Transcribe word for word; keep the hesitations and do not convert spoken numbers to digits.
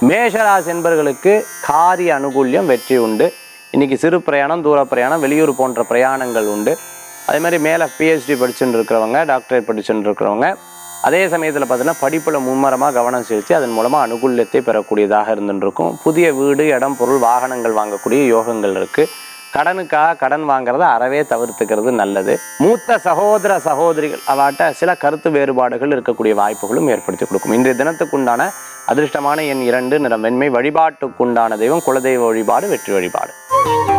மேஷராசி என்பர்களுக்கு காரிய அனுகூல்யம் வெற்றி உண்டு. இன்னைக்கு சிறு பிரயாணம், தூர பிரயாணம், வெளியூர் போன்ற பிரயாணங்கள் உண்டு. அதே மாதிரி மேலே பிஹெச்டி படிச்சுட்டு இருக்கிறவங்க, டாக்டரேட் படிச்சுட்டு இருக்கிறவங்க, அதே சமயத்தில் பார்த்தீங்கன்னா படிப்பில் மும்மரமாக கவனம் செலுத்தி அதன் மூலமாக அனுகூல்யத்தை பெறக்கூடியதாக இருந்துருக்கும். புதிய வீடு, இடம், பொருள், வாகனங்கள் வாங்கக்கூடிய யோகங்கள் இருக்குது. கடனுக்காக கடன் வாங்குறத அறவே தவிர்த்துக்கிறது நல்லது. மூத்த சகோதர சகோதரிகள் அவாட்ட சில கருத்து வேறுபாடுகள் இருக்கக்கூடிய வாய்ப்புகளும் ஏற்படுத்தி கொடுக்கும். இன்றைய தினத்துக்குண்டான அதிர்ஷ்டமான எண் இரண்டு, நிறம் வெண்மை. வழிபாட்டுக்குண்டான தெய்வம் குலதெய்வ வழிபாடு, வெற்றி வழிபாடு.